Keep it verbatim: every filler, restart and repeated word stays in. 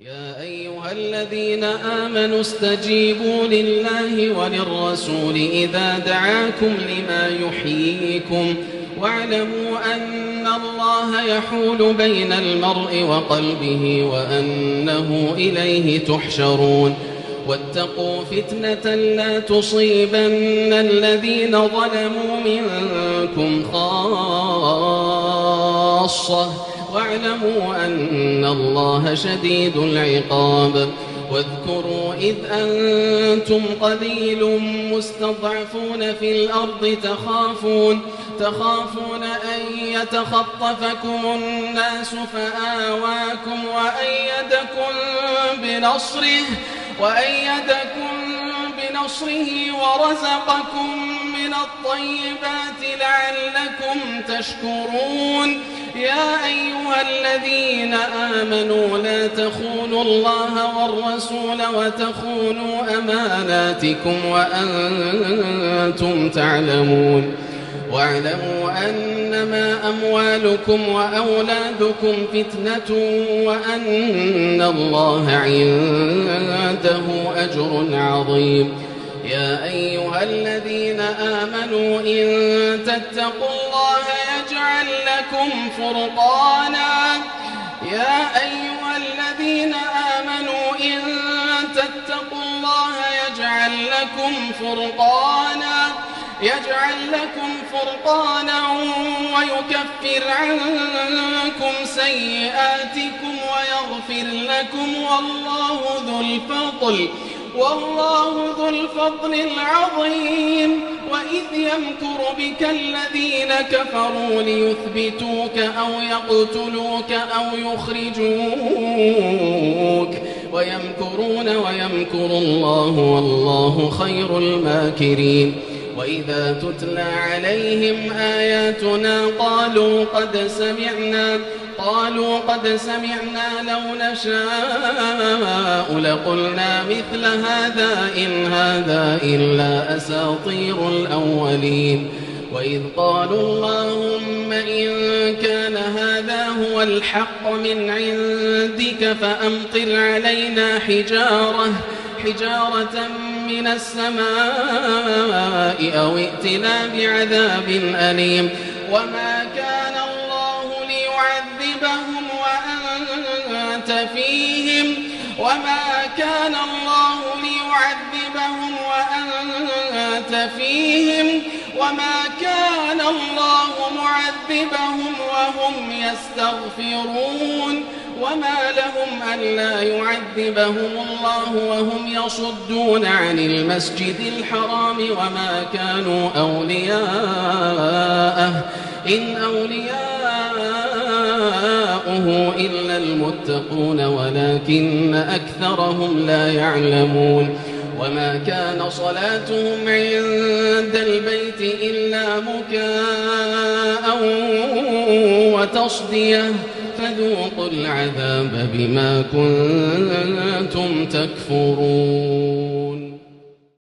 يا أيها الذين آمنوا استجيبوا لله وللرسول إذا دعاكم لما يحييكم واعلموا أن الله يحول بين المرء وقلبه وأنه إليه تحشرون واتقوا فتنة لا تصيبن الذين ظلموا منكم خاصة واعلموا أن الله شديد العقاب. واذكروا إذ أنتم قليل مستضعفون في الأرض تخافون تخافون أن يتخطفكم الناس فآواكم وأيدكم بنصره وأيدكم بنصره ورزقكم من الطيبات لعلكم تشكرون. يا أيها الذين آمنوا لا تخونوا الله والرسول وتخونوا أماناتكم وأنتم تعلمون واعلموا أنما أموالكم وأولادكم فتنة وأن الله عنده أجر عظيم. يا أيها الذين آمنوا إن تتقوا الله يجعل لكم فرقانا يا أيها الذين آمنوا إن تتقوا الله يجعل لكم فرقانا يجعل لكم فرقانا ويكفر عنكم سيئاتكم ويغفر لكم والله ذو الفضل والله ذو الفضل العظيم. وإذ يمكر بك الذين كفروا ليثبتوك أو يقتلوك أو يخرجوك ويمكرون ويمكر الله والله خير الماكرين. وإذا تتلى عليهم آياتنا قالوا قد سمعنا قالوا قد سمعنا لو نشاء لقلنا مثل هذا إن هذا إلا أساطير الأولين. وإذ قالوا اللهم إن كان هذا هو الحق من عندك فأمطر علينا حجارة حجارة من السماء أو ائتنا بعذاب أليم. وما كان الله ليعذبهم وأنت فيهم وما كان الله ليعذبهم وأنت فيهم وما كان الله معذبهم وهم يستغفرون. وما لهم ألا يعذبهم الله وهم يصدون عن المسجد الحرام وما كانوا أولياءه إن أولياؤه إلا المتقون ولكن أكثرهم لا يعلمون. وما كان صلاتهم عند البيت إلا مكاء وتصدية فذوقوا العذاب بما كنتم تكفرون.